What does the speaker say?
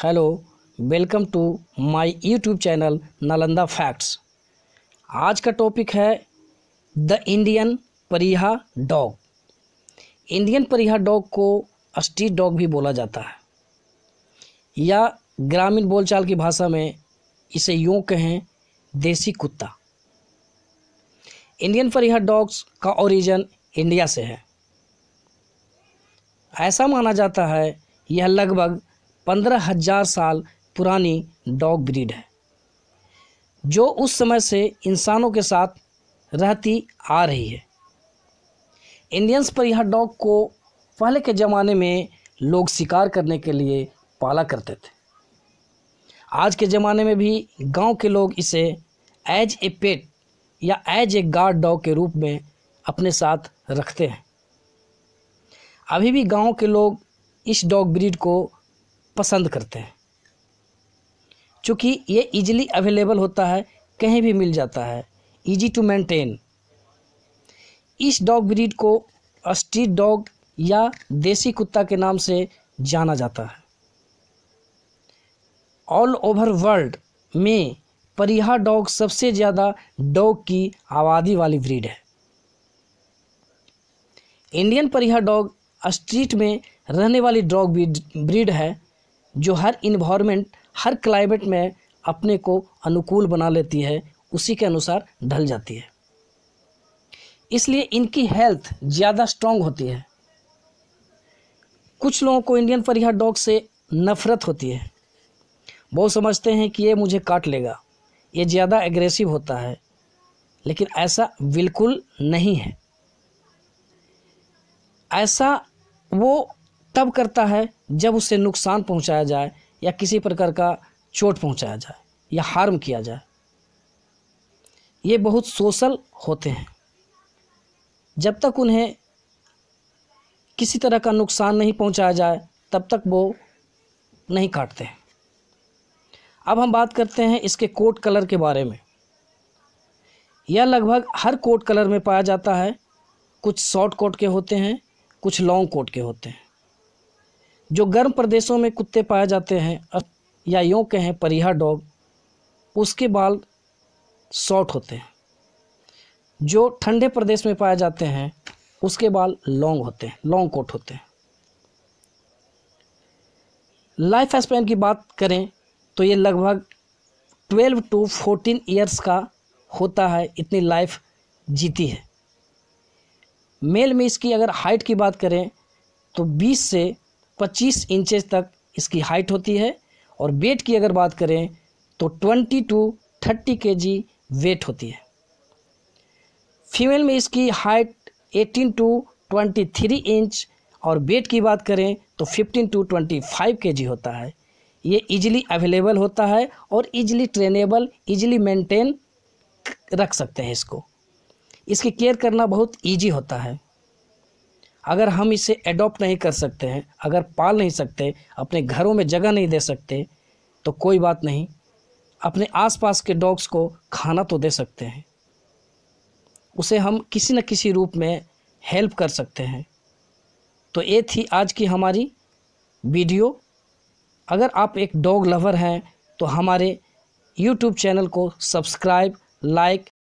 Hello, welcome to my YouTube channel Nalanda facts. आज का topic है the Indian pariah dog. Indian pariah dog को street dog भी बोला जाता है या ग्रामीण बोलचाल की भाषा में इसे यूँ कहें देसी कुत्ता। इंडियन परिहा डॉग्स का ओरिजिन इंडिया से है। ऐसा माना जाता है यह लगभग 15,000 साल पुरानी डॉग ब्रीड है जो उस समय से इंसानों के साथ रहती आ रही है। इंडियंस परिहा डॉग को पहले के ज़माने में लोग शिकार करने के लिए पाला करते थे। आज के ज़माने में भी गांव के लोग इसे एज ए पेट या एज ए गार्ड डॉग के रूप में अपने साथ रखते हैं। अभी भी गांव के लोग इस डॉग ब्रीड को पसंद करते हैं क्योंकि ये इजीली अवेलेबल होता है, कहीं भी मिल जाता है, इजी टू मेंटेन। इस डॉग ब्रीड को स्ट्रीट डॉग या देसी कुत्ता के नाम से जाना जाता है। ऑल ओवर वर्ल्ड में परिहा डॉग सबसे ज़्यादा डॉग की आबादी वाली ब्रीड है। इंडियन परिहा डॉग स्ट्रीट में रहने वाली डॉग ब्रीड है जो हर इन्वायरमेंट, हर क्लाइमेट में अपने को अनुकूल बना लेती है, उसी के अनुसार ढल जाती है। इसलिए इनकी हेल्थ ज़्यादा स्ट्रॉन्ग होती है। कुछ लोगों को इंडियन परिहा डॉग से नफ़रत होती है। वो समझते हैं कि ये मुझे काट लेगा, ये ज़्यादा एग्रेसिव होता है, लेकिन ऐसा बिल्कुल नहीं है। ऐसा वो तब करता है जब उसे नुकसान पहुंचाया जाए या किसी प्रकार का चोट पहुंचाया जाए या हार्म किया जाए। ये बहुत सोशल होते हैं। जब तक उन्हें किसी तरह का नुकसान नहीं पहुंचाया जाए तब तक वो नहीं काटते हैं। अब हम बात करते हैं इसके कोट कलर के बारे में। यह लगभग हर कोट कलर में पाया जाता है। कुछ शॉर्ट कोट के होते हैं, कुछ लॉन्ग कोट के होते हैं। जो गर्म प्रदेशों में कुत्ते पाए जाते हैं या यूँ कहें परिहा डॉग, उसके बाल शॉर्ट होते हैं। जो ठंडे प्रदेश में पाए जाते हैं उसके बाल लॉन्ग होते हैं, लॉन्ग कोट होते हैं। लाइफ स्पैन की बात करें तो ये लगभग 12 to 14 ईयर्स का होता है, इतनी लाइफ जीती है। मेल में इसकी अगर हाइट की बात करें तो 20 से 25 इंचेस तक इसकी हाइट होती है और वेट की अगर बात करें तो 20 to 30 kg वेट होती है। फीमेल में इसकी हाइट 18 to 23 इंच और वेट की बात करें तो 15 to 25 kg होता है। ये इजीली अवेलेबल होता है और इजीली ट्रेनेबल, इजीली मेंटेन रख सकते हैं इसको। इसकी केयर करना बहुत इजी होता है। अगर हम इसे एडॉप्ट नहीं कर सकते हैं, अगर पाल नहीं सकते, अपने घरों में जगह नहीं दे सकते तो कोई बात नहीं, अपने आसपास के डॉग्स को खाना तो दे सकते हैं। उसे हम किसी न किसी रूप में हेल्प कर सकते हैं। तो ये थी आज की हमारी वीडियो। अगर आप एक डॉग लवर हैं तो हमारे यूट्यूब चैनल को सब्सक्राइब, लाइक